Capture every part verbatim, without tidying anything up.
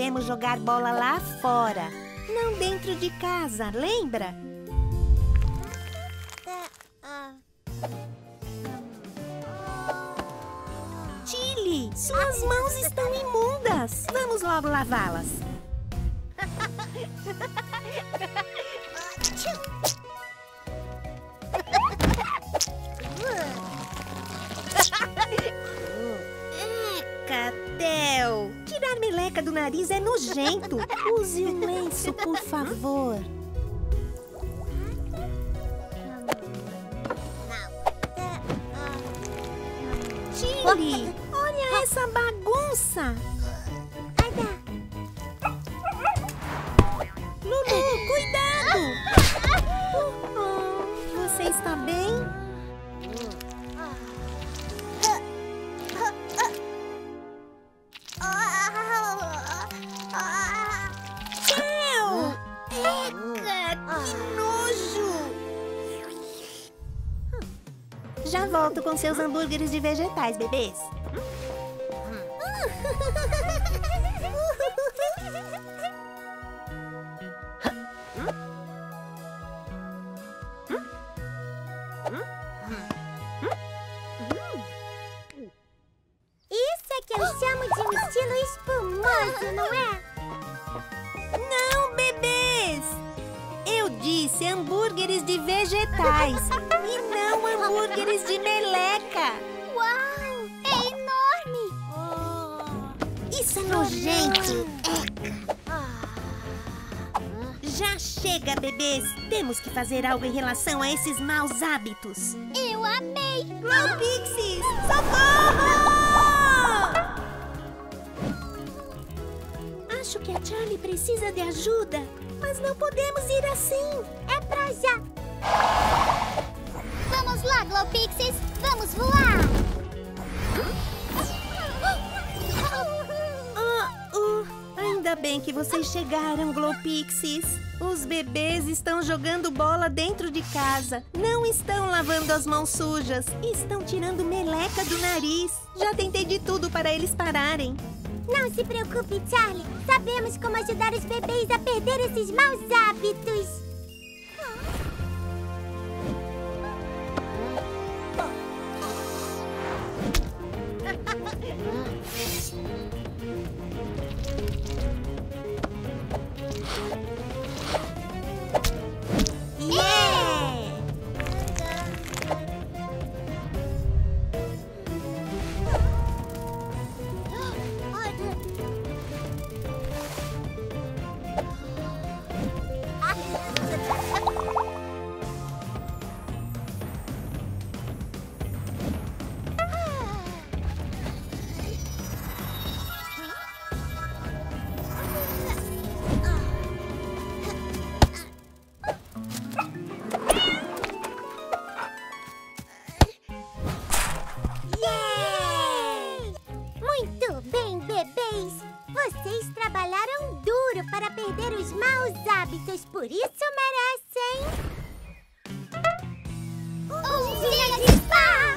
devemos jogar bola lá fora, não dentro de casa, lembra? Tilly, suas mãos estão imundas. Vamos logo lavá-las. Eca, Theo! Tirar meleca do nariz é nojento. Use um lenço, por favor. Tilly, olha essa bagunça. Lulu, cuidado! Oh, você está bem? Theo! Eca, que nojo! Já volto com seus hambúrgueres de vegetais, bebês. Isso é que eu chamo de um estilo espumoso, não é? Não, bebês! Eu disse hambúrgueres de vegetais e não hambúrgueres de meleca. Uau! É enorme! Isso é nojento! Eca! Já chega, bebês! Temos que fazer algo em relação a esses maus hábitos. Eu amei! Glow Pixies! Socorro! Acho que a Charlie precisa de ajuda, mas não podemos ir assim. É pra já! Vamos lá, Glow Pixies! Vamos voar! Ah, uh, ainda bem que vocês chegaram, Glow Pixies. Os bebês estão jogando bola dentro de casa. Não estão lavando as mãos sujas. Estão tirando meleca do nariz. Já tentei de tudo para eles pararem. Não se preocupe, Charlie. Sabemos como ajudar os bebês a perder esses maus hábitos. Yeah! Muito bem, bebês! Vocês trabalharam duro para perder os maus hábitos, por isso merecem... Um dia de spa!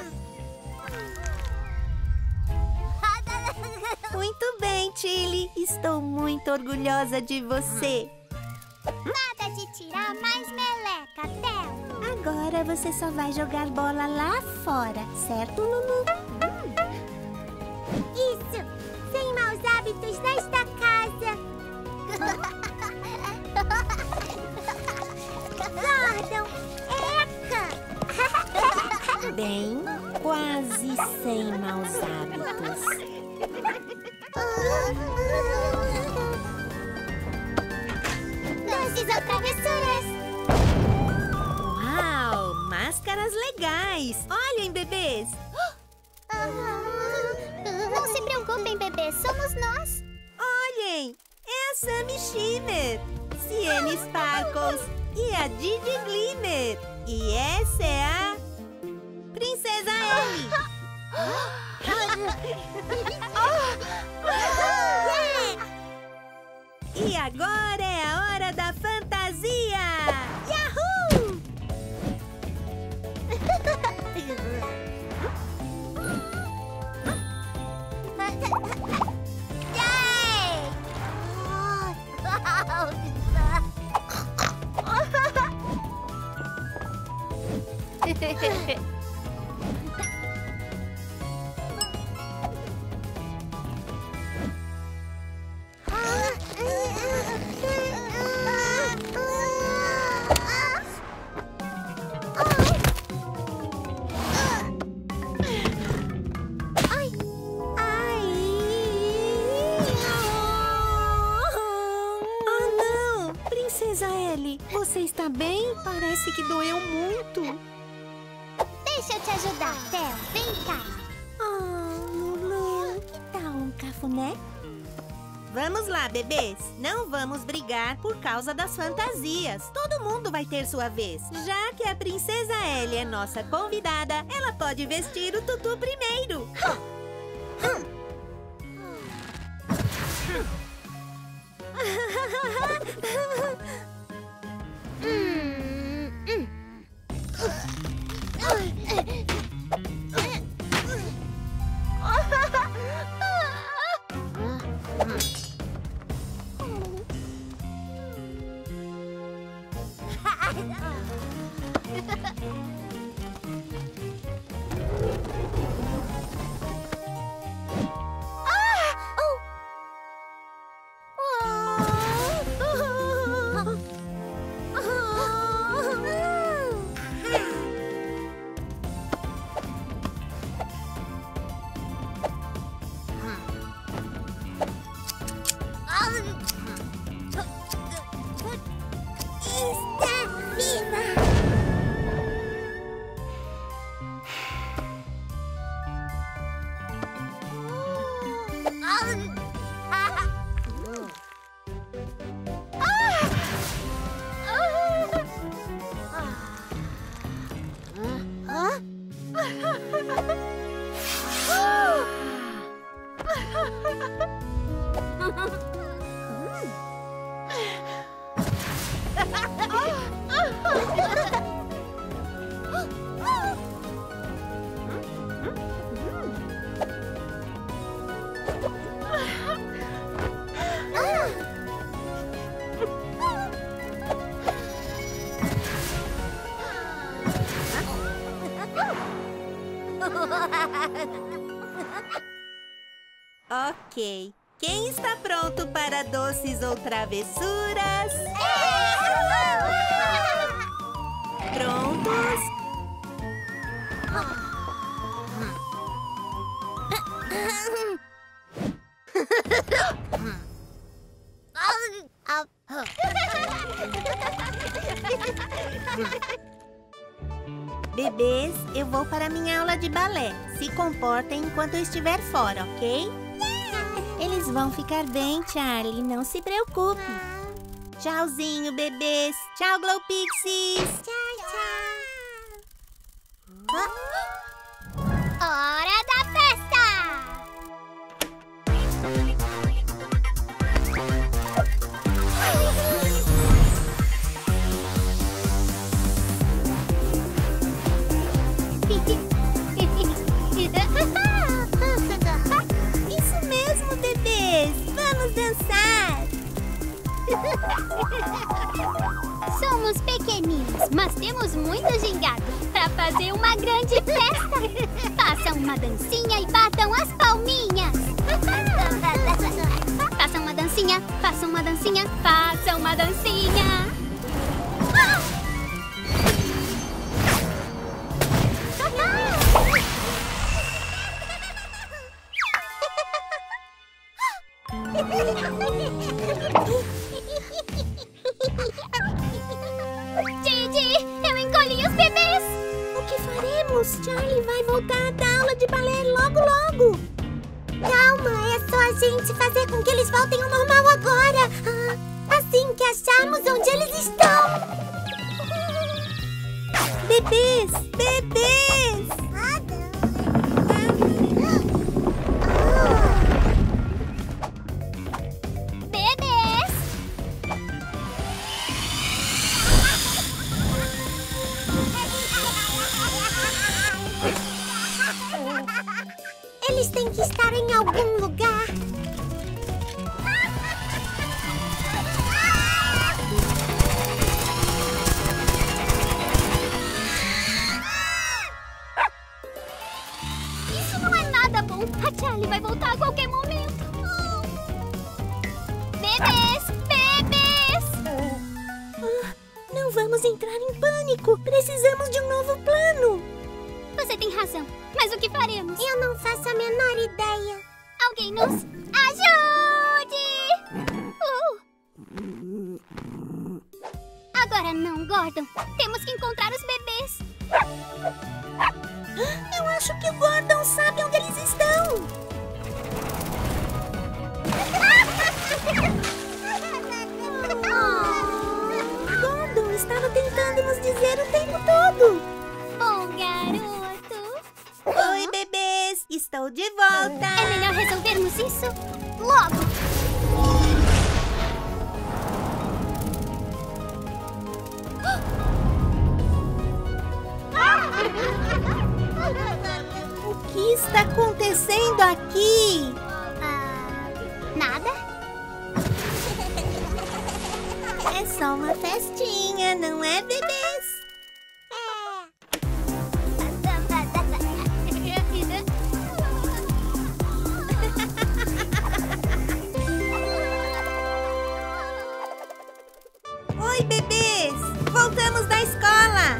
Muito bem, Tilly. Estou muito orgulhosa de você. Nada de tirar mais meleca, Theo! Agora você só vai jogar bola lá fora, certo, Lulu? Isso! Sem maus hábitos nesta casa! Gordon! Eca! Bem, quase sem maus hábitos. Doces ou travessuras! Uau, máscaras legais. Olhem, bebês. Não se preocupem, bebê, somos nós. Olhem, é a Sammy Shimmer, Siene Sparkles e a Didi Glimmer. E essa é a Princesa Ellie. E agora é a hora da fantasia. Yahoo! Yay! Você está bem? Parece que doeu muito. Deixa eu te ajudar, Theo. Vem cá. Oh, Lulu, que tal um cafuné? Vamos lá, bebês. Não vamos brigar por causa das fantasias. Todo mundo vai ter sua vez. Já que a princesa Ellie é nossa convidada, ela pode vestir o tutu primeiro. Ok. Quem está pronto para doces ou travessuras? Prontos? Bebês, eu vou para minha aula de balé. Se comportem enquanto eu estiver fora, ok? Eles vão ficar bem, Charlie. Não se preocupe. Tchauzinho, bebês. Tchau, Glow Pixies. Tchau, tchau. Hora da festa! Isso mesmo, bebês. Vamos dançar. Somos pequeninos, mas temos muito gingado para fazer uma grande festa. Façam uma dancinha e batam as palminhas. Façam uma dancinha, façam uma dancinha, façam uma dancinha. Didi, eu encolhi os bebês. O que faremos? Charlie vai voltar da aula de balé logo, logo. Calma, é só a gente fazer com que eles voltem ao normal agora. Assim que acharmos onde eles estão. Bebês, bebês. Bebês. Eles têm que estar em algum lugar. Ele vai voltar a qualquer momento. Bebês! Bebês! Ah, não vamos entrar em pânico. Precisamos de um novo plano. Você tem razão. Mas o que faremos? Eu não faço a menor ideia. Alguém nos ajude! Uh. Agora não, Gordon. Temos que encontrar os bebês. Eu acho que o Gordon sabe onde eles estão. Gordon estava tentando nos dizer o tempo todo. Bom garoto. Oi, bebês. Estou de volta. É melhor resolvermos isso logo. O que está acontecendo aqui? Ah, nada? É só uma festinha, não é, bebês? Oi, bebês! Voltamos da escola!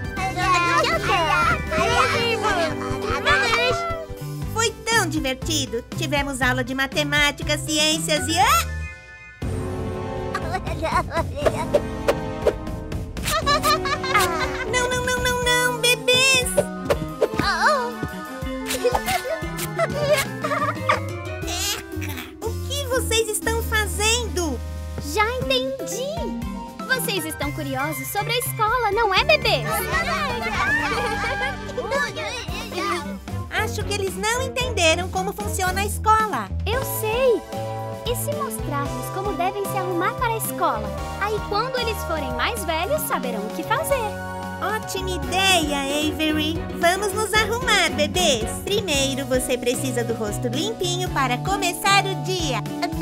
Foi tão divertido! Tivemos aula de matemática, ciências e... Ah! Não, não, não, não, não! Bebês! O que vocês estão fazendo? Já entendi! Vocês estão curiosos sobre a escola, não é, bebês? Acho que eles não entenderam como funciona a escola. Eu sei! E se mostrarmos como devem se arrumar para a escola? Aí, quando eles forem mais velhos, saberão o que fazer. Ótima ideia, Avery! Vamos nos arrumar, bebês! Primeiro, você precisa do rosto limpinho para começar o dia.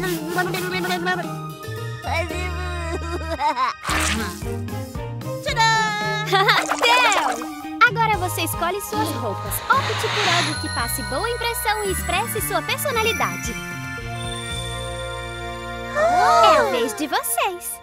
Del! Agora você escolhe suas roupas. Opte por algo que passe boa impressão e expresse sua personalidade. É a vez de vocês.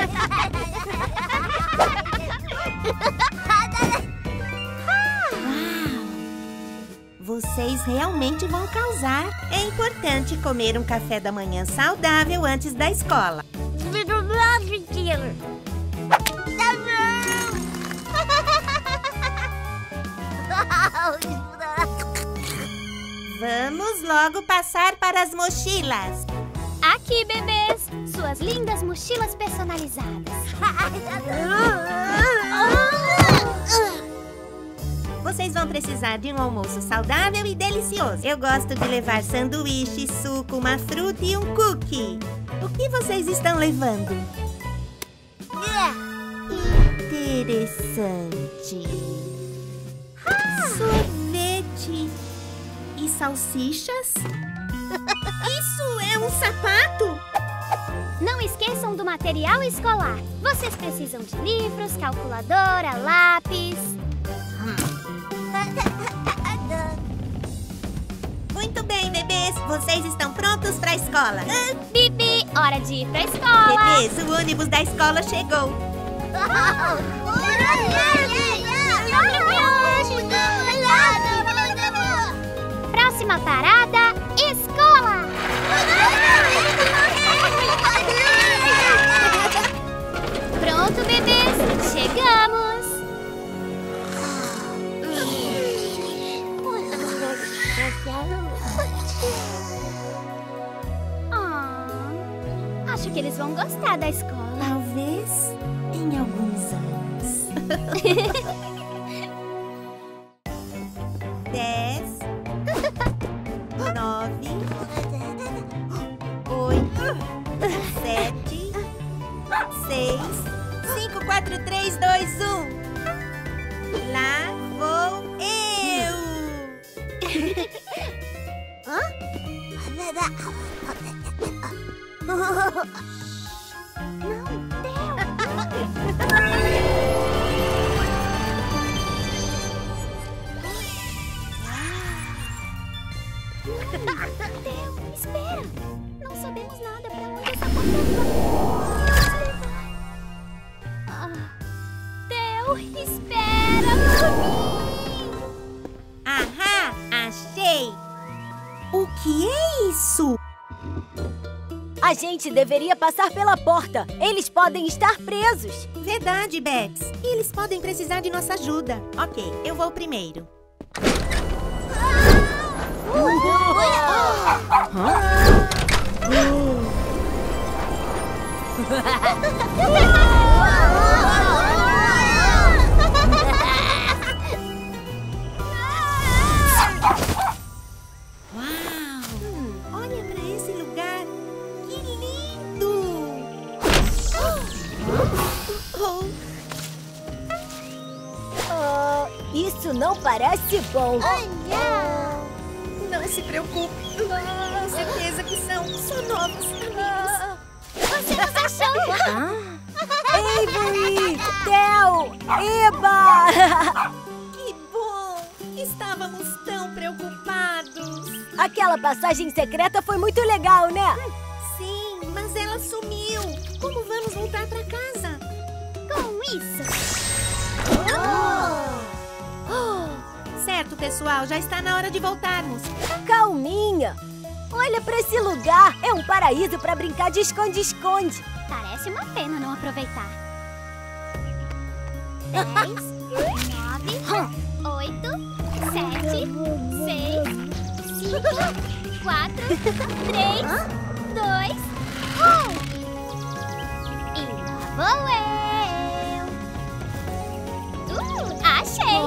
Vocês realmente vão causar. É importante comer um café da manhã saudável antes da escola. Vamos logo passar para as mochilas. Aqui, bebês, suas lindas mochilas personalizadas. Vocês vão precisar de um almoço saudável e delicioso. Eu gosto de levar sanduíche, suco, uma fruta e um cookie. O que vocês estão levando? Interessante. Sorvete e salsichas? Isso é um sapato? Não esqueçam do material escolar. Vocês precisam de livros, calculadora, lápis. Muito bem, bebês. Vocês estão prontos para a escola? Bibi, hora de ir para a escola. Bebês, o ônibus da escola chegou. Próxima parada, escola. Pronto, bebês, chegamos. Ah, acho que eles vão gostar da escola. Talvez em alguns anos. Dez, nove, oito, sete, seis, cinco, quatro, três, dois, um. Lá vou eu. Hã? Theo, espera! Não sabemos nada pra onde essa porta vai. Ah, Theo, espera por mim! Ahá, achei! O que é isso? A gente deveria passar pela porta. Eles podem estar presos. Verdade, Babs. Eles podem precisar de nossa ajuda. Ok, eu vou primeiro. Uau! Hum, olha pra esse lugar. Que lindo! Oh, Ah, isso não parece bom. não se preocupe. Com certeza que são só novos amigos. Você nos achou? Avery! Theo! Eba! Que bom! Estávamos tão preocupados. Aquela passagem secreta foi muito legal, né? Sim, mas ela sumiu. Como vamos voltar pra casa? Com isso. Certo, pessoal, já está na hora de voltarmos. Calminha! Olha pra esse lugar! É um paraíso pra brincar de esconde-esconde. Parece uma pena não aproveitar. Dez, nove, oito, sete, seis, cinco, quatro, três, dois, um. E lá vou eu. Uh, achei.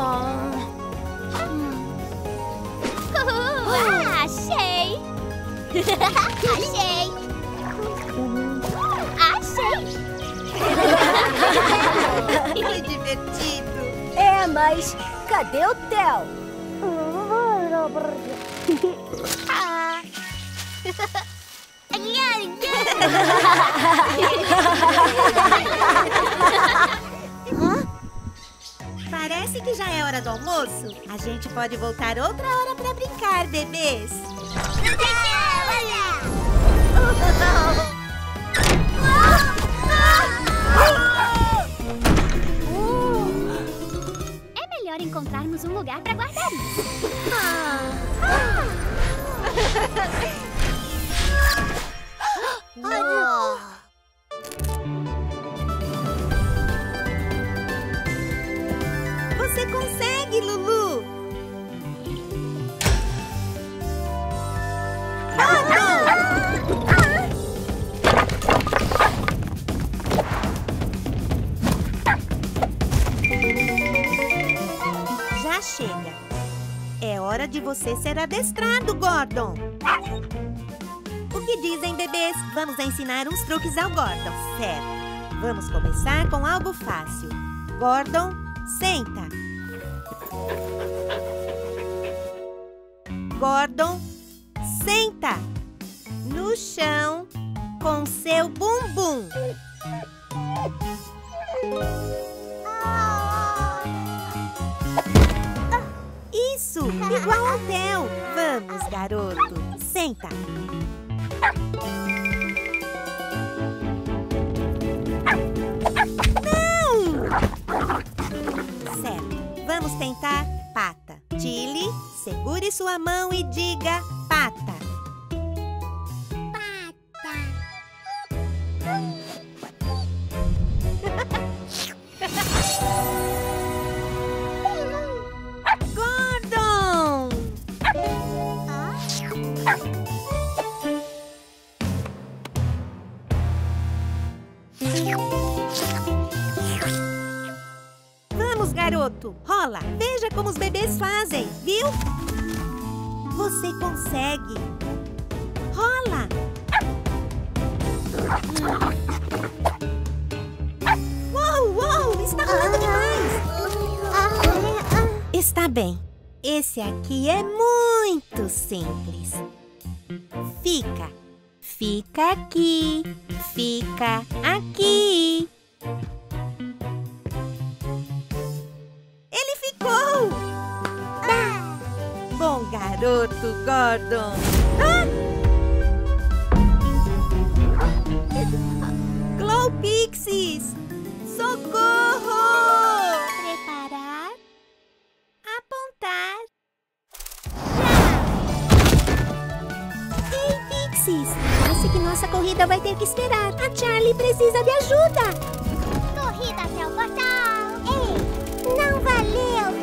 Uh, achei. Achei. Achei. Que divertido. É, mas cadê o Theo? Ah. Parece que já é hora do almoço. A gente pode voltar outra hora pra brincar, bebês. É melhor encontrarmos um lugar pra guardar isso. Você consegue, Lulu! Já chega. É hora de você ser adestrado, Gordon. O que dizem, bebês? Vamos ensinar uns truques ao Gordon, certo? Vamos começar com algo fácil. Gordon, senta. Gordon, senta no chão com seu bumbum. Isso, igual ao Theo. Vamos, garoto, senta. Não! Certo, vamos tentar pata. Tilly, segure sua mão e diga pata. Gordon! Vamos, garoto. Rola. Veja como os bebês fazem, viu? Você consegue. Rola. Uou, uou, está rolando demais. Está bem. Esse aqui é muito simples. Fica. Fica aqui. Fica aqui. Ele ficou! Bom, gato. Garoto Gordon! Ah! Glow Pixies! Socorro! Preparar. Apontar. Ei, Pixies! Parece que nossa corrida vai ter que esperar. A Charlie precisa de ajuda. Corrida até o portal. Ei, não valeu!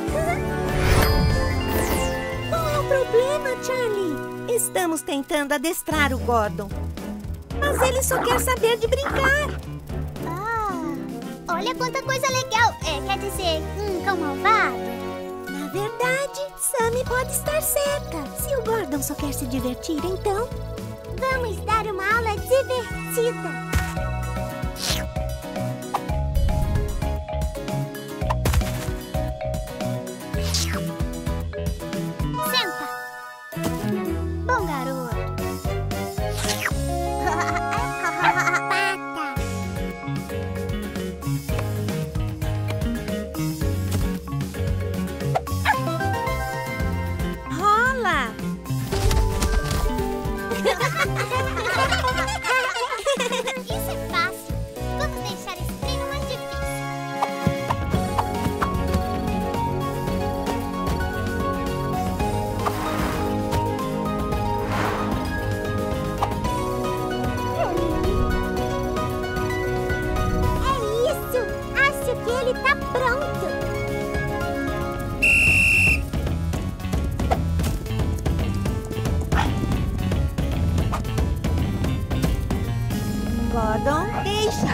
Qual é o problema, Charlie? Estamos tentando adestrar o Gordon. Mas ele só quer saber de brincar. Ah, olha quanta coisa legal. É, quer dizer, um cão malvado. Na verdade, Sammy pode estar certa. Se o Gordon só quer se divertir, então... Vamos dar uma aula divertida. Senta. Bom garoto. Pata. Rola! Isso é fácil. Vamos deixar esse treino mais difícil. É isso! Acho que ele tá pronto. Gordon, deixa!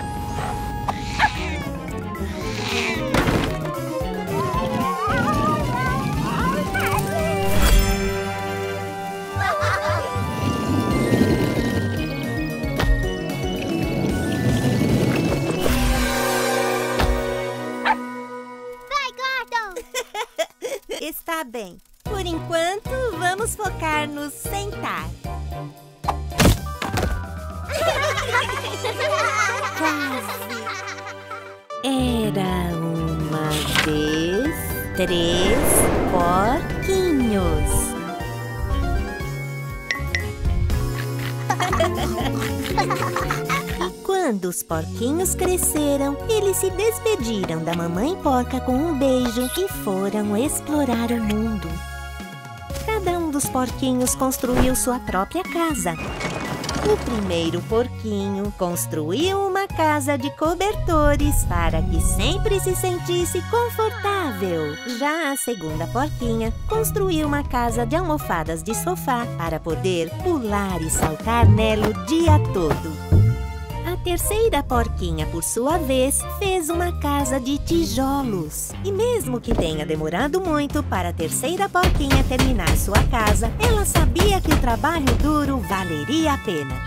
Vai, Gordon. Está bem. Por enquanto, vamos focar no sentar. Era uma vez três porquinhos. E quando os porquinhos cresceram, eles se despediram da mamãe porca com um beijo e foram explorar o mundo. Cada um dos porquinhos construiu sua própria casa. O primeiro porquinho construiu uma casa de cobertores para que sempre se sentisse confortável. Já a segunda porquinha construiu uma casa de almofadas de sofá para poder pular e saltar nela o dia todo. A terceira porquinha, por sua vez, fez uma casa de tijolos. E mesmo que tenha demorado muito para a terceira porquinha terminar sua casa, ela sabia que o trabalho duro valeria a pena.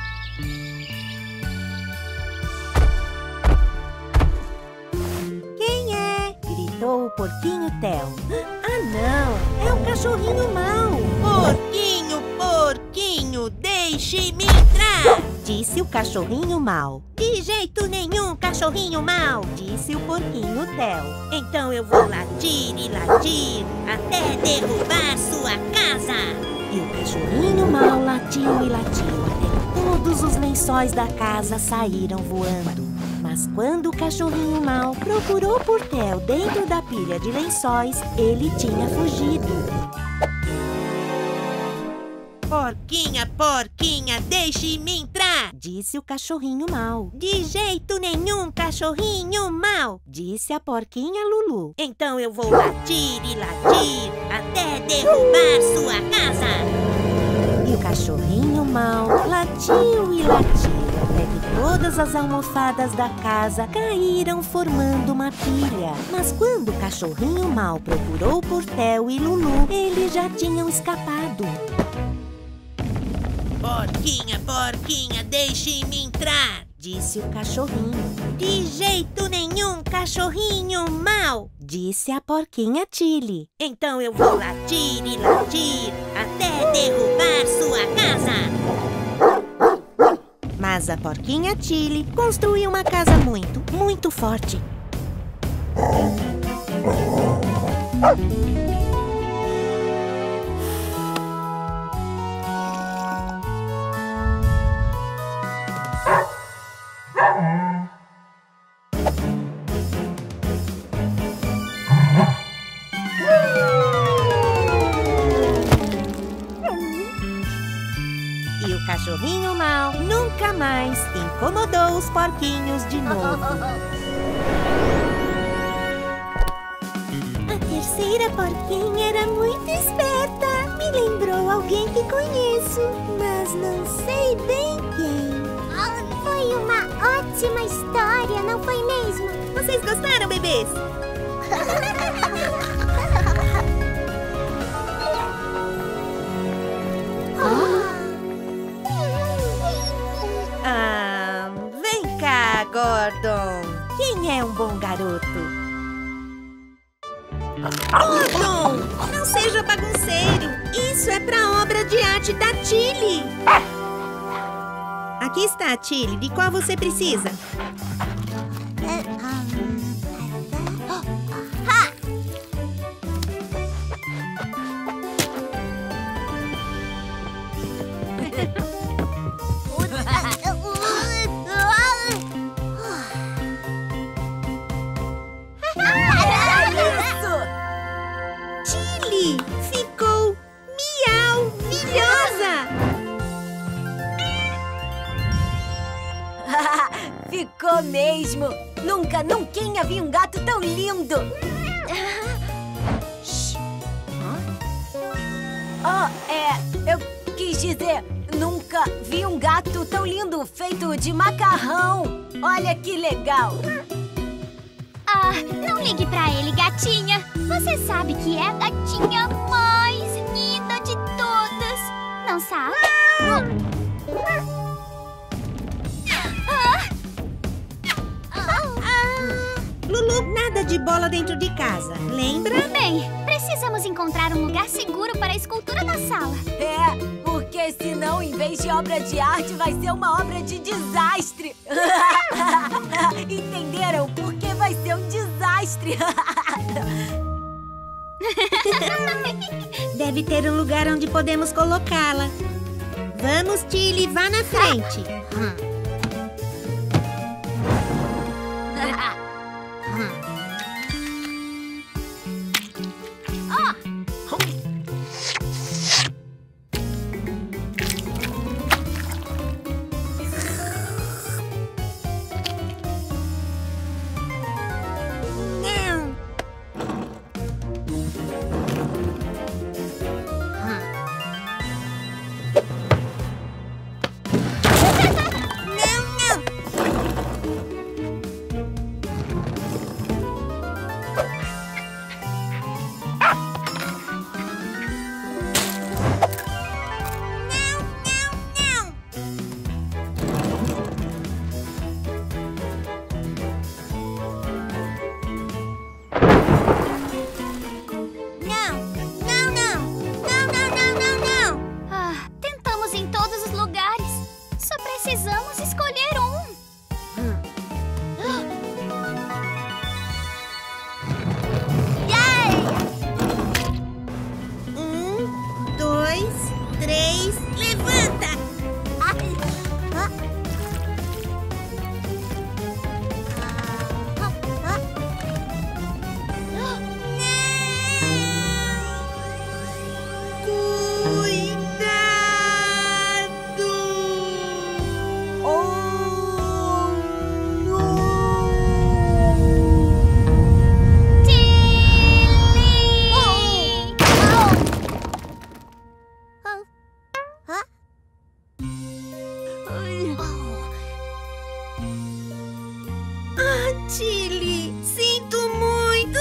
Quem é? Gritou o porquinho Theo. Ah, não! É o cachorrinho mau! Porquinho, porquinho, deixe-me entrar! Disse o cachorrinho mau. De jeito nenhum, cachorrinho mau! Disse o porquinho Theo. Então eu vou latir e latir até derrubar sua casa! E o cachorrinho mau latiu e latiu até que todos os lençóis da casa saíram voando. Mas quando o cachorrinho mau procurou por Theo dentro da pilha de lençóis, ele tinha fugido. Porquinha, porquinha, deixe-me entrar! Disse o cachorrinho mau. De jeito nenhum, cachorrinho mau! Disse a porquinha Lulu. Então eu vou latir e latir até derrubar sua casa! E o cachorrinho mau latiu e latiu até que todas as almofadas da casa caíram formando uma pilha. Mas quando o cachorrinho mau procurou por Theo e Lulu, eles já tinham escapado. Porquinha, porquinha, deixe-me entrar! Disse o cachorrinho. De jeito nenhum, cachorrinho mau! Disse a porquinha Tilly. Então eu vou latir e latir até derrubar sua casa! Mas a porquinha Tilly construiu uma casa muito, muito forte. cachorrinho mau nunca mais incomodou os porquinhos de novo. A terceira porquinha era muito esperta. Me lembrou alguém que conheço, mas não sei bem quem. Foi uma ótima história, não foi mesmo? Vocês gostaram, bebês? Ah, vem cá, Gordon. Quem é um bom garoto? Gordon, não seja bagunceiro. Isso é pra obra de arte da Tilly. Aqui está, Tilly. De qual você precisa? Tilly, ficou miau-vilhosa! Ficou mesmo! Nunca, nunca vi um gato tão lindo! Oh, é, eu quis dizer, nunca vi um gato tão lindo feito de macarrão! Olha que legal! Ah, não ligue pra ele, gatinha. Você sabe que é a gatinha mais linda de todas. Não sabe? Lulu, nada de bola dentro de casa, lembra? Bem, precisamos encontrar um lugar seguro para a escultura na sala. É, porque senão, em vez de obra de arte, vai ser uma obra de desastre. Entenderam? Porque vai ser um desastre. Deve ter um lugar onde podemos colocá-la. Vamos, Tilly, vá na frente. Tilly, sinto muito.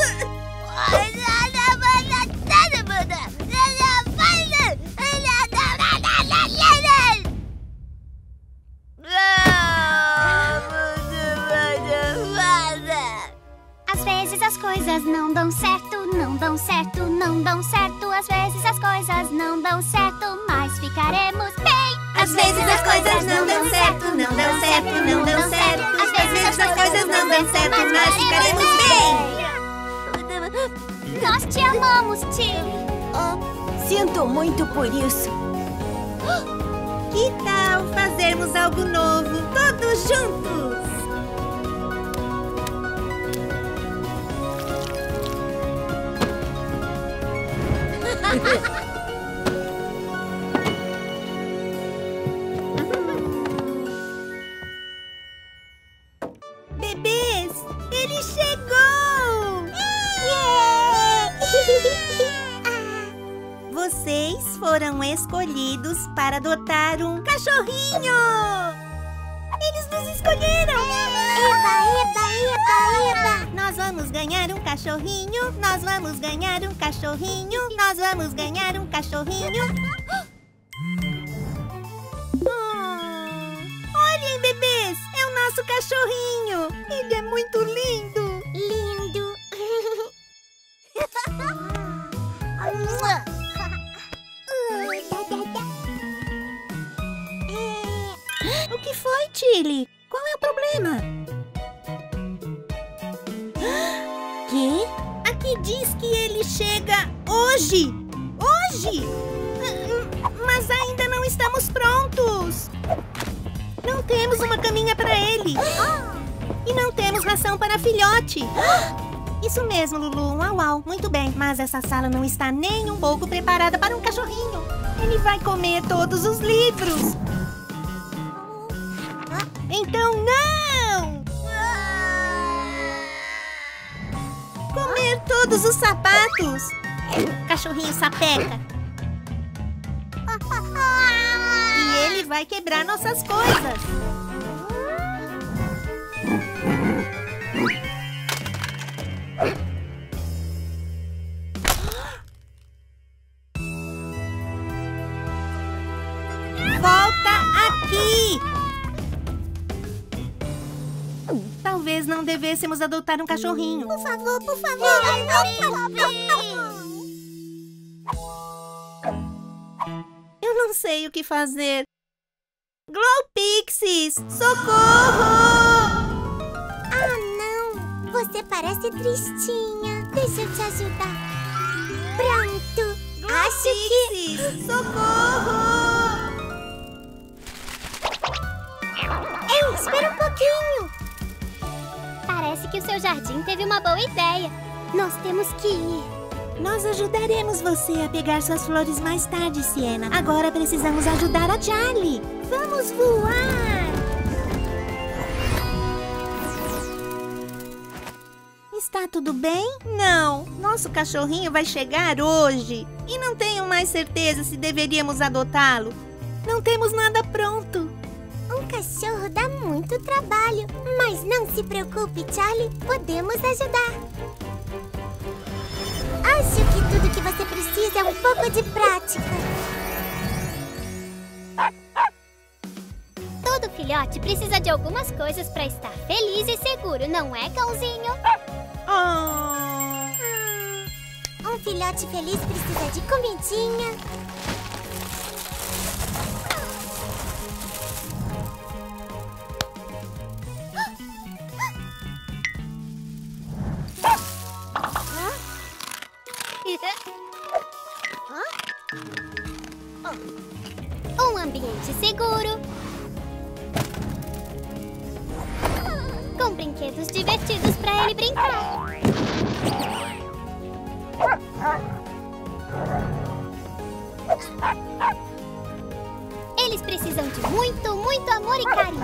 Às vezes as coisas não dão certo, não dão certo, não dão certo. Às vezes as coisas não dão certo, mas ficaremos bem. Às vezes as coisas não dão certo, não dão certo, não dão certo. Às vezes as coisas não dão certo, mas ficaremos bem. Nós te amamos, Tilly. Sinto muito por isso. Que tal fazermos algo novo, todos juntos? Vocês foram escolhidos para adotar um cachorrinho! Eles nos escolheram! Eba, eba, eba, eba! Nós vamos ganhar um cachorrinho! Nós vamos ganhar um cachorrinho! Nós vamos ganhar um cachorrinho! Oh, olhem, bebês! É o nosso cachorrinho! Ele é muito lindo! Lindo! O que foi, Tilly? Qual é o problema? Quê? Aqui diz que ele chega hoje! Hoje! Mas ainda não estamos prontos! Não temos uma caminha para ele! E não temos ração para filhote! Isso mesmo, Lulu. Uau, uau. Muito bem. Mas essa sala não está nem um pouco preparada para um cachorrinho. Ele vai comer todos os livros. Então, não! Comer todos os sapatos. Cachorrinho sapeca. E ele vai quebrar nossas coisas. Volta aqui! Talvez não devêssemos adotar um cachorrinho. Por favor, por favor! Eu não sei o que fazer. Glow-Pixies! Socorro! Ah, não! Você parece tristinha. Deixa eu te ajudar. Pronto! Acho que... Glow-Pixies! Socorro! Ei, espera um pouquinho! Parece que o seu jardim teve uma boa ideia. Nós temos que ir. Nós ajudaremos você a pegar suas flores mais tarde, Siena. Agora precisamos ajudar a Charlie. Vamos voar! Está tudo bem? Não. Nosso cachorrinho vai chegar hoje. E não tenho mais certeza se deveríamos adotá-lo. Não temos nada pronto. Um cachorro dá muito trabalho. Mas não se preocupe, Charlie. Podemos ajudar. Acho que tudo que você precisa é um pouco de prática. Todo filhote precisa de algumas coisas para estar feliz e seguro, não é, cãozinho? Oh. Ah, um filhote feliz precisa de comidinha. Um ambiente seguro, com brinquedos divertidos para ele brincar. Eles precisam de muito, muito amor e carinho.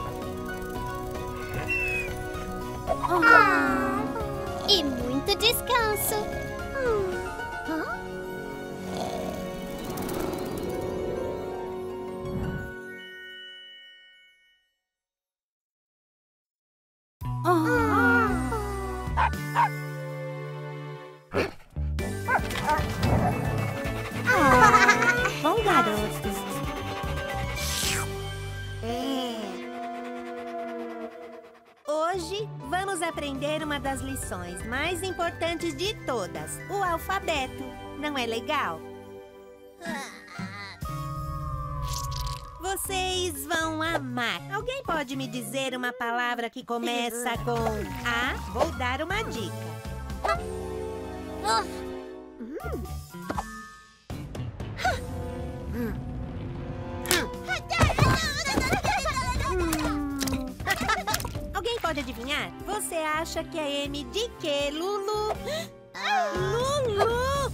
E muito descanso. Bom garoto. Hoje vamos aprender uma das lições mais importantes de todas, o alfabeto. Não é legal? Vocês vão amar. Alguém pode me dizer uma palavra que começa com A? Vou dar uma dica. Alguém pode adivinhar? Você acha que é M de quê, Lulu? Lulu!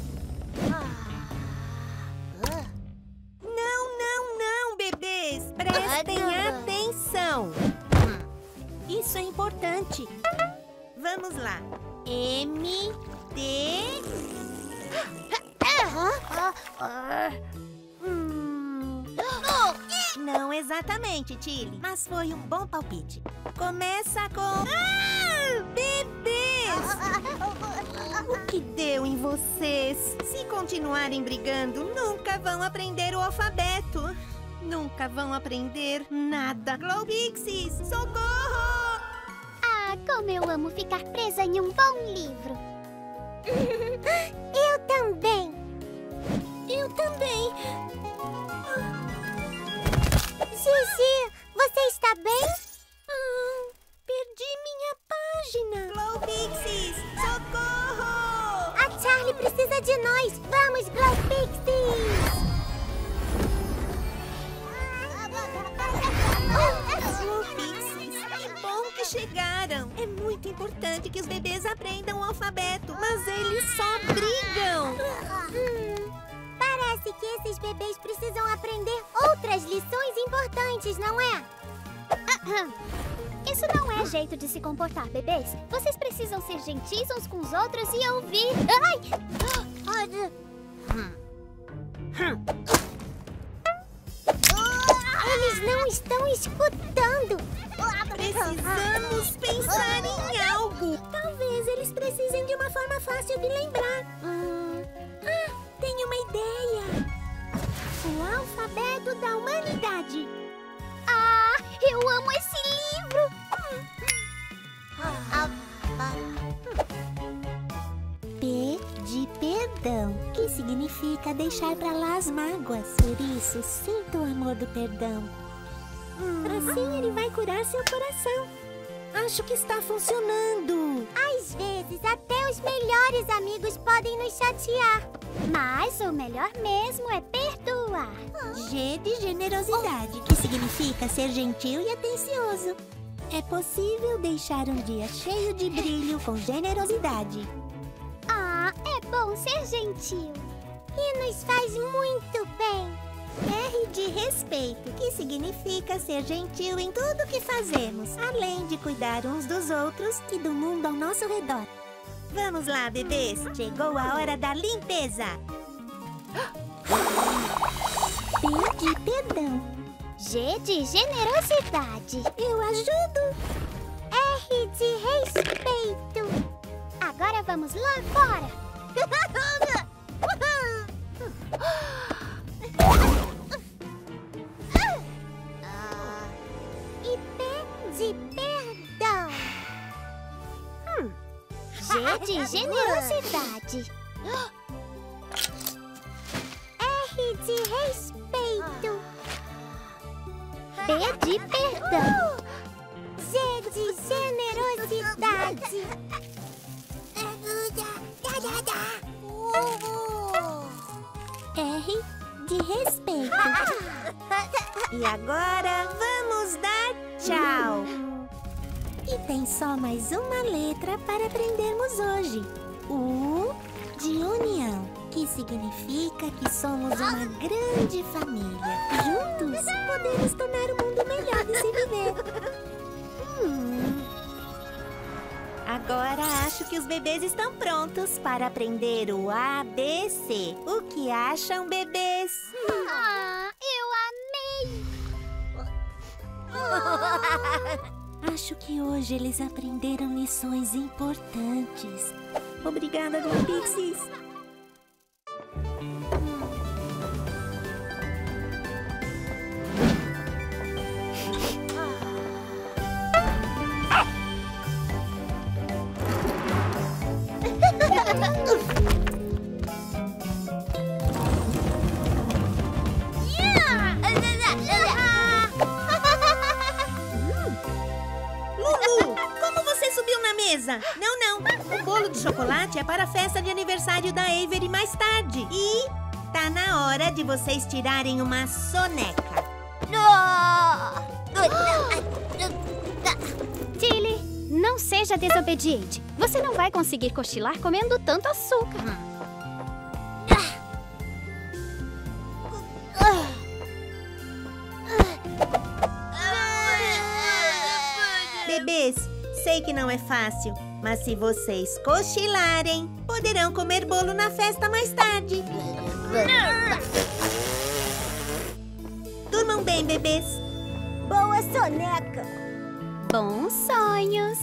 Não, não, não, bebês! Prestem atenção! Isso é importante. Vamos lá. M, D... Hum... Não exatamente, Tilly, mas foi um bom palpite. Começa com... Ah! Bebês! O que deu em vocês? Se continuarem brigando, nunca vão aprender o alfabeto. Nunca vão aprender nada. Glopixies, socorro! Ah, como eu amo ficar presa em um bom livro. Eu também. Eu também. Gigi, você está bem? Ah, perdi minha página. Glopixies, socorro! A Charlie precisa de nós. Vamos, Glopixies! Glopixies, que bom que chegaram. É muito importante que os bebês aprendam o alfabeto, mas eles só brigam. Hum, parece que esses bebês precisam aprender outras lições importantes, não é? Isso não é jeito de se comportar, bebês. Vocês precisam ser gentis uns com os outros e ouvir... Ai! Eles não estão escutando. Precisamos pensar em algo. Talvez eles precisem de uma forma fácil de lembrar. Hum. Ah, tenho uma ideia. O alfabeto da humanidade. Ah, eu amo esse livro! P de perdão, que significa deixar pra lá as mágoas. Por isso, sinta o amor do perdão. Hum. Assim ele vai curar seu coração. Acho que está funcionando. Às vezes, até os melhores amigos podem nos chatear. Mas o melhor mesmo é perdoar. G de generosidade, que significa ser gentil e atencioso. É possível deixar um dia cheio de brilho com generosidade. Ah, é bom ser gentil. E nos faz muito bem. R de respeito, que significa ser gentil em tudo que fazemos, além de cuidar uns dos outros E do mundo ao nosso redor. Vamos lá, bebês. Chegou a hora da limpeza. P de perdão. G de generosidade. Eu ajudo. R de respeito. Agora vamos lá fora. E P de perdão. G de generosidade. R de respeito. P de perdão. G de generosidade. R de respeito. E agora vamos dar tchau. E tem só mais uma letra para aprendermos hoje. U de união, que significa que somos uma grande família. Juntos podemos tornar o mundo melhor de se viver. Hum. Agora acho que os bebês estão prontos para aprender o A B C. O que acham, bebês? Ah, eu amei. Acho que hoje eles aprenderam lições importantes. Obrigada, Glopixies. Lulu, como você subiu na mesa? Não, não. O bolo de chocolate é para a festa de aniversário da Avery mais tarde. E tá na hora de vocês tirarem uma soneca. Tilly, não seja desobediente. Você não vai conseguir cochilar comendo tanto açúcar. Bebês, sei que não é fácil, Mas se vocês cochilarem, poderão comer bolo na festa mais tarde. Durmam bem, bebês. Boa soneca. Bons sonhos.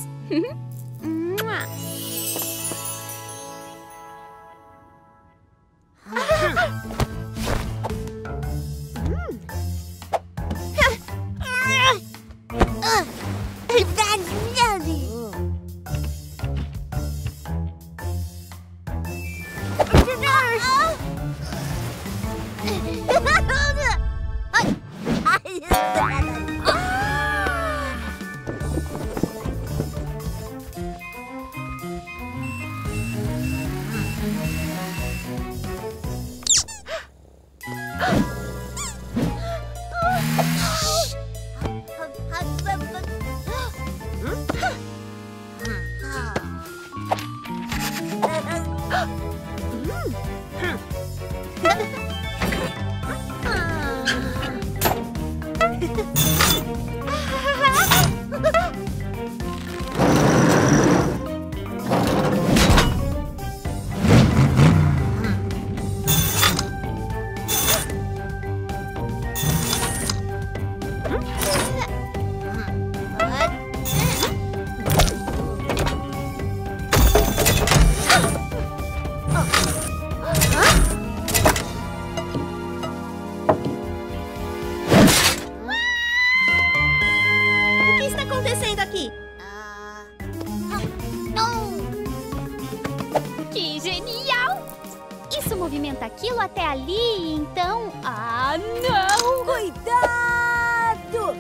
Movimenta aquilo até ali, então... Ah, não! Cuidado!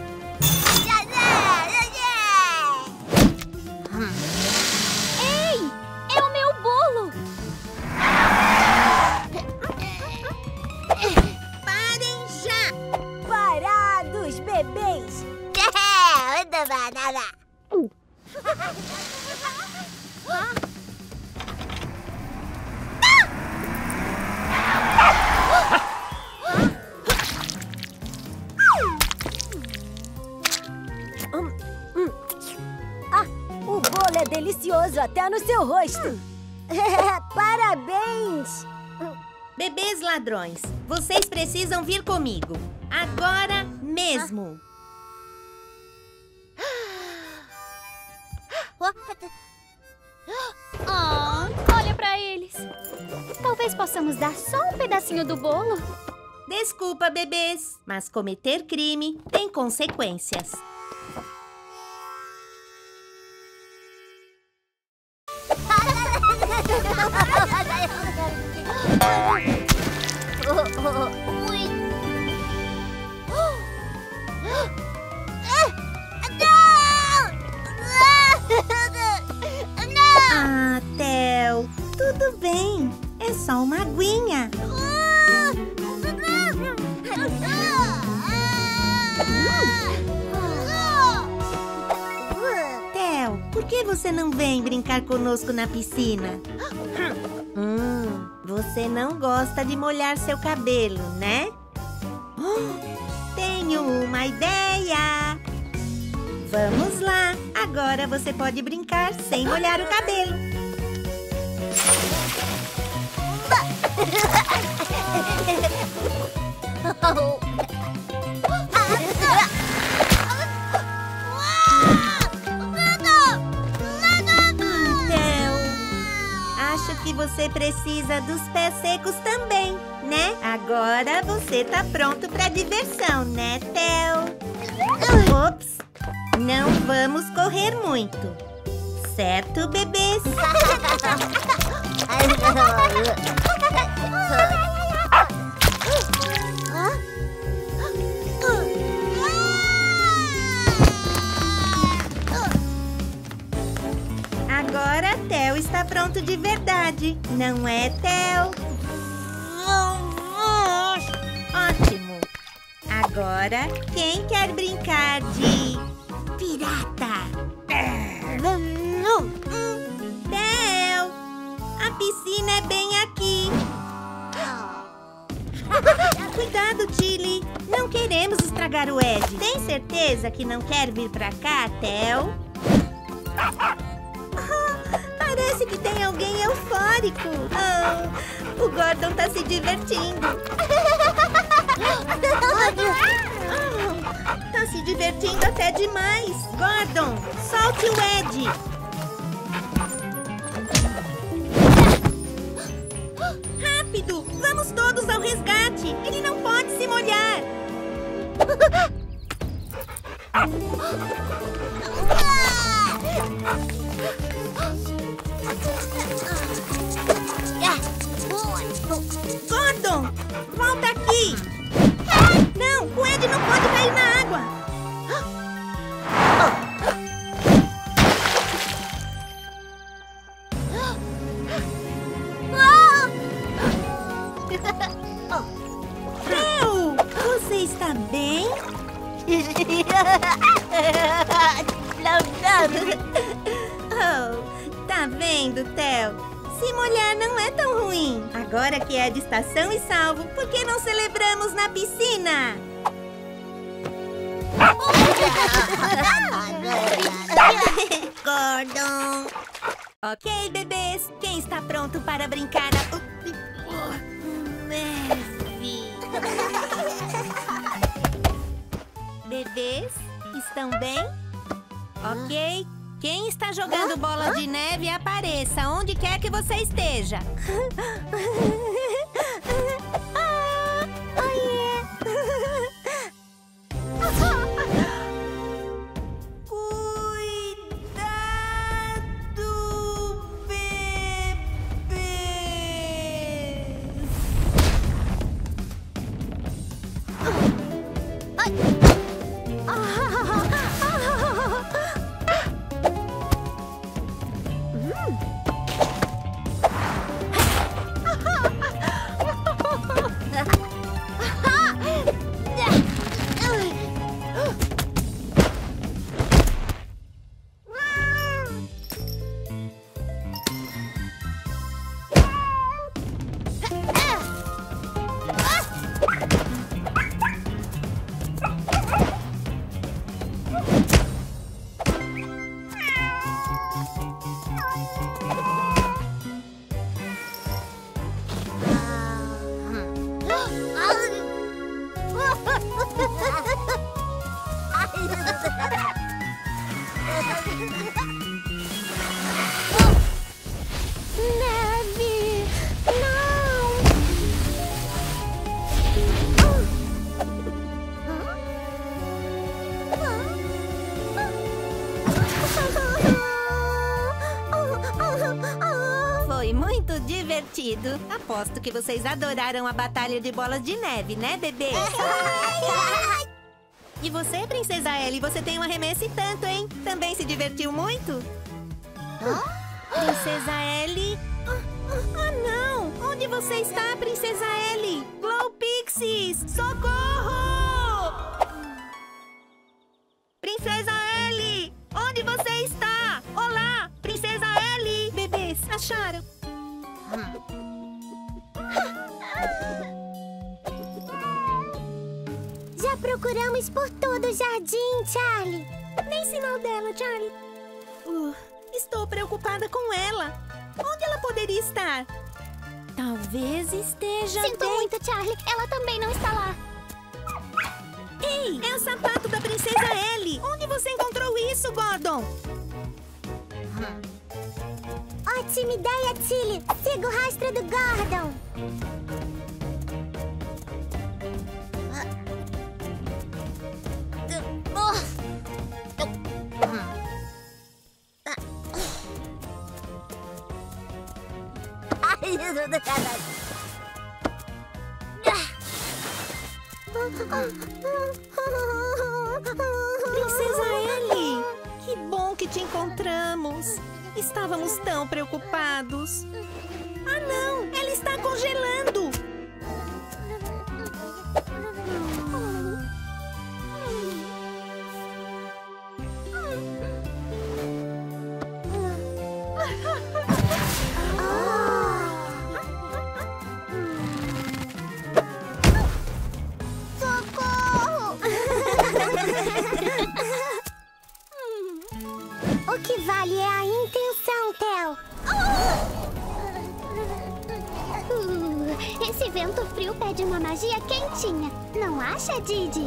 Ei! É o meu bolo! Parem já! Parados, bebês! O bolo é delicioso até no seu rosto. Parabéns! Bebês ladrões, vocês precisam vir comigo. Agora mesmo. Oh, olha pra eles. Talvez possamos dar só um pedacinho do bolo. Desculpa, bebês, mas cometer crime tem consequências. Ah, Theo, tudo bem. É só uma aguinha. Theo, por que você não vem brincar conosco na piscina? Hum, você não gosta de molhar seu cabelo, né? Oh, tenho uma ideia! Vamos lá! Agora você pode brincar sem molhar o cabelo. Theo, acho que você precisa dos pés secos também, né? Agora você tá pronto pra diversão, né, Theo? Ops! Não vamos correr muito. Certo, bebês? Agora Theo está pronto de verdade, não é, Theo? Ótimo! Agora, quem quer brincar de pirata? Theo, a piscina é bem aqui. Cuidado, Tilly. Não queremos estragar o Ed. Tem certeza que não quer vir pra cá, Theo? Parece que tem alguém eufórico. Oh, o Gordon tá se divertindo. Oh, tá se divertindo até demais. Gordon, solte o Ed. Rápido, vamos todos ao resgate. Ele não pode se molhar. Gordon, volta aqui. Não, o Ed não pode cair na água. Theo, você está bem? Oh, tá vendo, Theo? Se molhar não é tão ruim. Agora que Ed está são e salvo, por que não celebramos na piscina? Gordon. Ok, bebês. Quem está pronto para brincar na... neve? Bebês, estão bem? Ok. Quem está jogando bola de neve, apareça onde quer que você esteja. Cuidado, Neve! Não! Foi muito divertido. Aposto que vocês adoraram a batalha de bolas de neve, né, bebê? E você, Princesa Ellie, você tem um arremesso e tanto, hein? Também se divertiu muito? Princesa Ellie? Ah, ah, não! Onde você está, Princesa Ellie? Glow Pixies! Socorro! Princesa Ellie! Onde você está? Olá, Princesa Ellie! Bebês, acharam? Já procuramos por todo o jardim, Charlie. Nem sinal dela, Charlie. Uh, estou preocupada com ela. Onde ela poderia estar? Talvez esteja Sinto bem... muito, Charlie. Ela também não está lá. Ei, é o sapato da Princesa Ellie. Onde você encontrou isso, Gordon? Ótima ideia, Tilly. Siga o rastro do Gordon. Princesa Ellie, que bom que te encontramos. Estávamos tão preocupados. Ah, não! Ela está congelando! O que vale é a intenção, Theo. Esse vento frio pede uma magia quentinha. Não acha, Didi?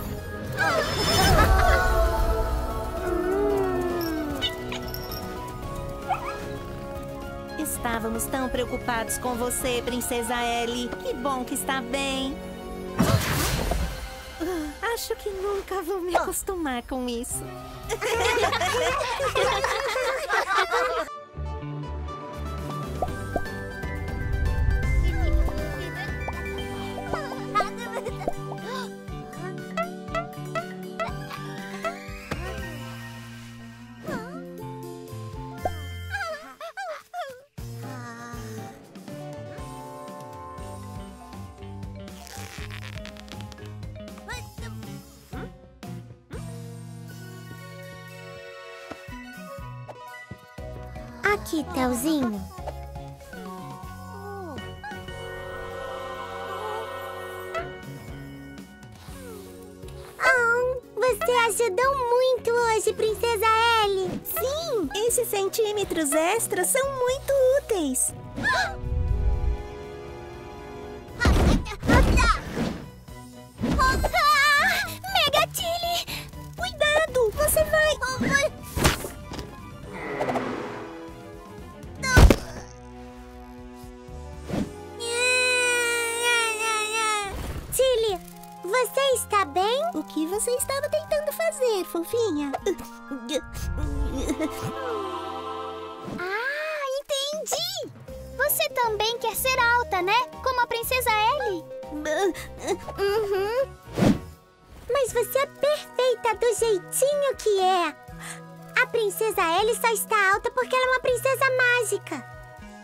Estávamos tão preocupados com você, Princesa Ellie. Que bom que está bem. Acho que nunca vou me acostumar com isso. Aqui, Telzinho. Oh, você ajudou muito hoje, Princesa Ellie. Sim, esses centímetros extras são muito úteis. Ah, Mega Tilly! Cuidado, você vai... Tilly, você está bem? O que você estava tentando fazer, fofinha? Ah, entendi! Você também quer ser alta, né? Como a Princesa Ellie. Uhum. Mas você é perfeita do jeitinho que é. A Princesa Ellie só está alta porque ela é uma princesa mágica.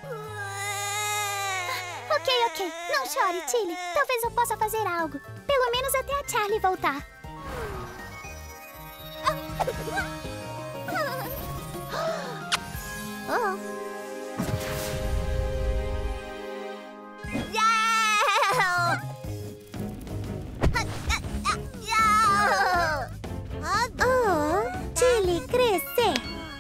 Ok, ok. Não chore, Tilly. Talvez eu possa fazer algo. Pelo menos até a Charlie voltar. Oh. Oh, Tilly, crescer.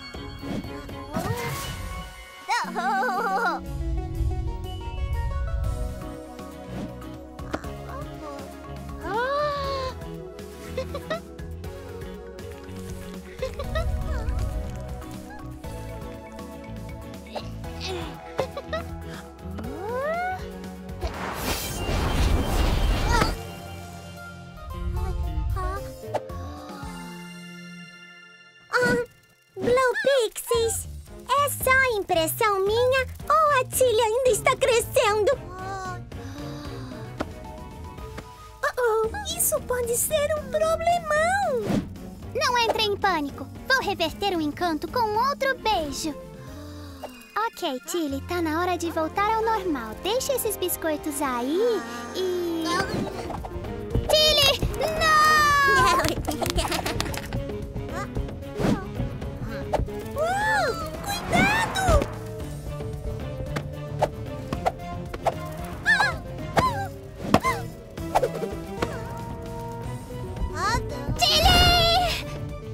Blue Pixies, é só impressão minha ou a Tilly ainda está crescendo? Oh, isso pode ser um problemão. Não entre em pânico. Vou reverter o encanto com outro beijo. Ok, Tilly, tá na hora de voltar ao normal. Deixa esses biscoitos aí e... Tilly, não! Uh, cuidado! Tilly!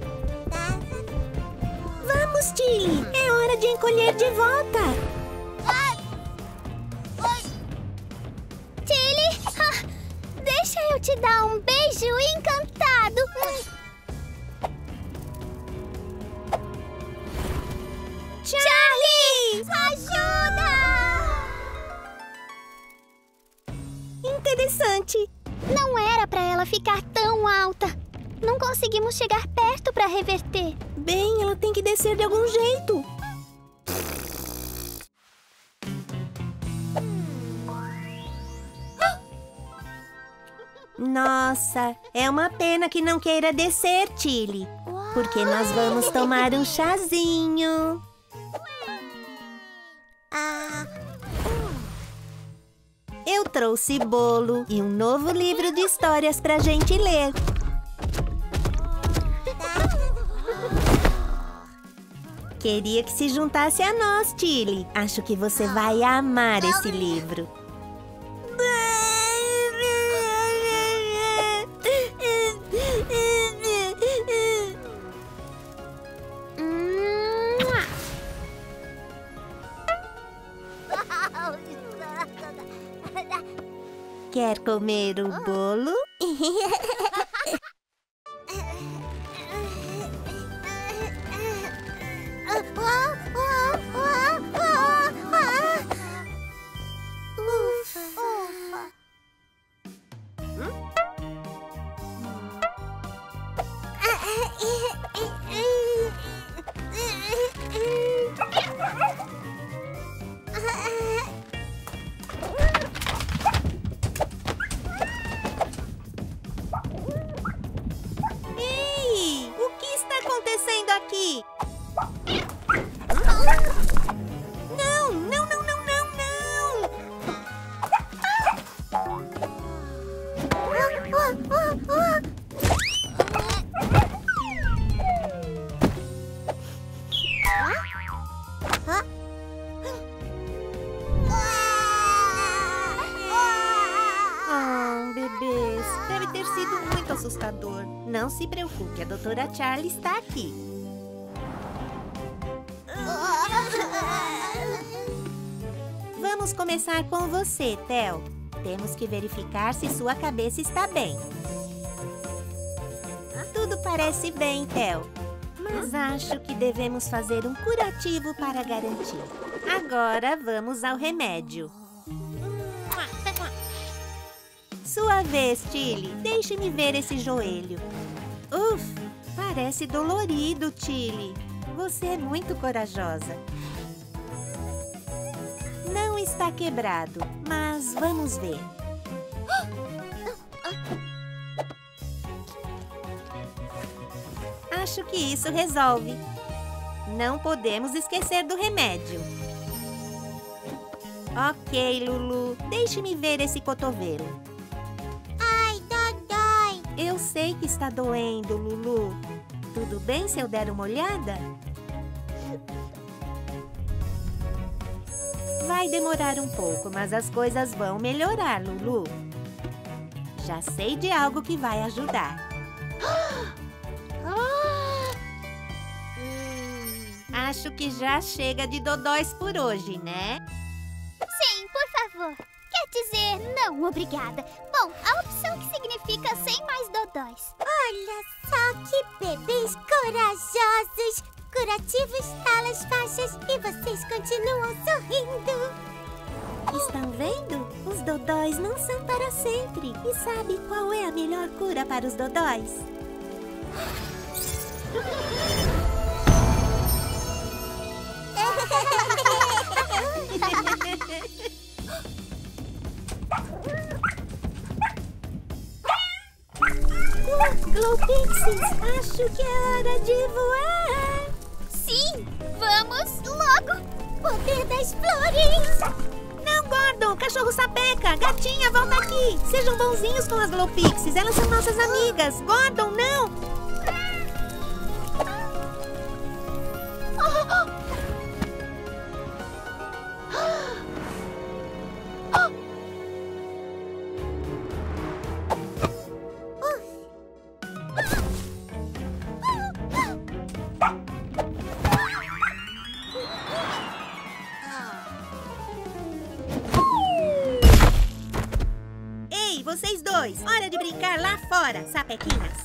Vamos, Tilly. É hora de encolher de volta. Tilly, ah, deixa eu te dar um beijo encantado. Charlie! Ajuda! Interessante. Não era pra ela ficar tão alta. Não conseguimos chegar perto pra reverter. Bem, ela tem que descer de algum jeito. Nossa, é uma pena que não queira descer, Tilly. Porque nós vamos tomar um chazinho. Ah, Eu trouxe bolo e um novo livro de histórias pra gente ler. Queria que se juntasse a nós, Tilly. Acho que você vai amar esse livro. Hum. Quer comer o bolo? Ei, o que está acontecendo aqui? Não, não, não, não, não, não! Oh, bebês, deve ter sido muito assustador. Não se preocupe, a doutora Charlie está aqui. Vamos começar com você, Theo. Temos que verificar se sua cabeça está bem. Tudo parece bem, Theo. Mas acho que devemos fazer um curativo para garantir. Agora vamos ao remédio. Sua vez, Tilly. Deixe-me ver esse joelho. Uf, parece dolorido, Tilly. Você é muito corajosa. Não está quebrado, mas vamos ver. Acho que isso resolve. Não podemos esquecer do remédio. Ok, Lulu. Deixe-me ver esse cotovelo. Ai, dói. Eu sei que está doendo, Lulu. Tudo bem se eu der uma olhada? Vai demorar um pouco, mas as coisas vão melhorar, Lulu. Já sei de algo que vai ajudar. Acho que já chega de dodóis por hoje, né? Sim, por favor. Quer dizer, não, obrigada. Bom, a opção que significa sem mais dodóis. Olha só que bebês corajosos! Curativos talas faixas e vocês continuam sorrindo. Estão vendo? Os dodóis não são para sempre. E sabe qual é a melhor cura para os dodóis? Glow-Pixies, acho que é hora de voar. Sim, vamos logo. Poder das flores. Não, Gordon! Cachorro sapeca! Gatinha, volta aqui! Sejam bonzinhos com as Glow-Pixies. Elas são nossas amigas. Gordon, não! Ei, vocês dois! Hora de brincar lá fora, sapequinhas!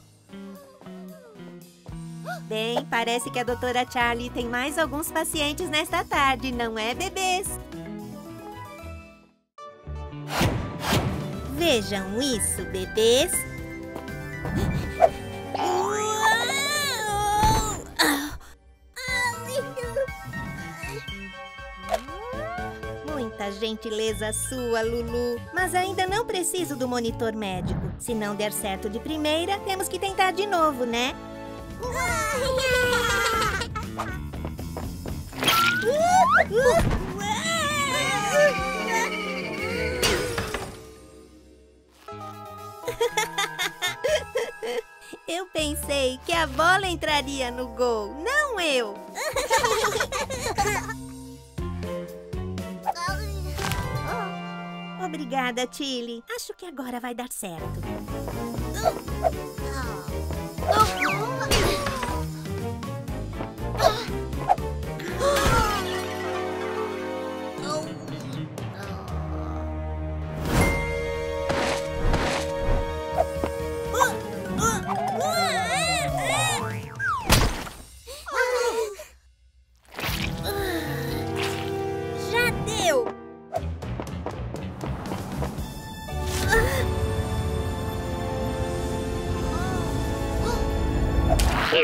Bem, parece que a doutora Charlie tem mais alguns pacientes nesta tarde, não é, bebês? Vejam isso, bebês! Muita gentileza sua, Lulu. Mas ainda não preciso do monitor médico. Se não der certo de primeira, temos que tentar de novo, né? Eu pensei que a bola entraria no gol, não eu! Obrigada, Tilly. Acho que agora vai dar certo.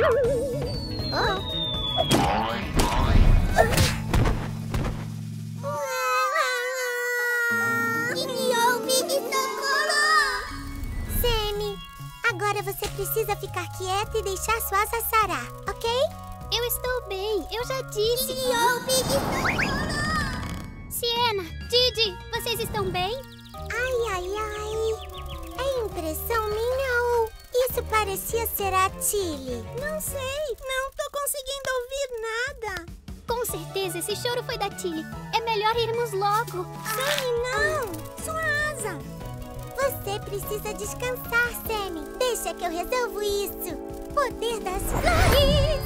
Sammy, agora você precisa ficar quieta e deixar sua asa sarar, ok? Eu estou bem, eu já disse. Siena, Didi, vocês estão bem? Ai, ai, ai. É impressão minha ou isso parecia ser a Tilly? Não sei, não tô conseguindo ouvir nada. Com certeza esse choro foi da Tilly. É melhor irmos logo. Sammy, não! Sua asa! Você precisa descansar, Sammy. Deixa que eu resolvo isso. Poder das flores!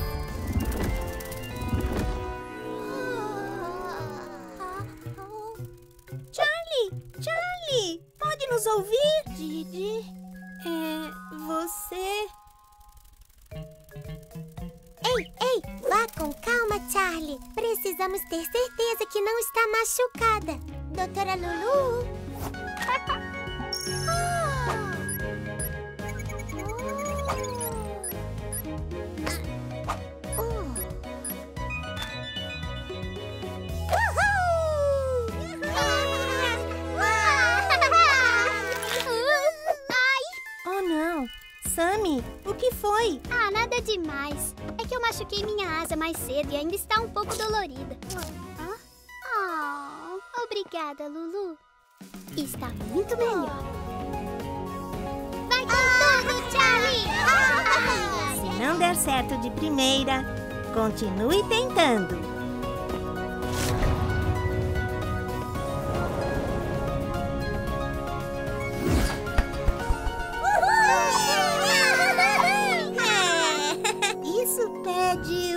Charlie, Charlie, pode nos ouvir? Didi, é você... Ei, ei, vá com calma, Charlie. Precisamos ter certeza que não está machucada. Doutora Lulu? Oh, não. Sammy, o que foi? Ah, nada demais. É que eu machuquei minha asa mais cedo e ainda está um pouco dolorida. Hã? Oh, obrigada, Lulu. Está muito melhor. Vai com tudo, Charlie! Se não der certo de primeira, continue tentando. Isso pede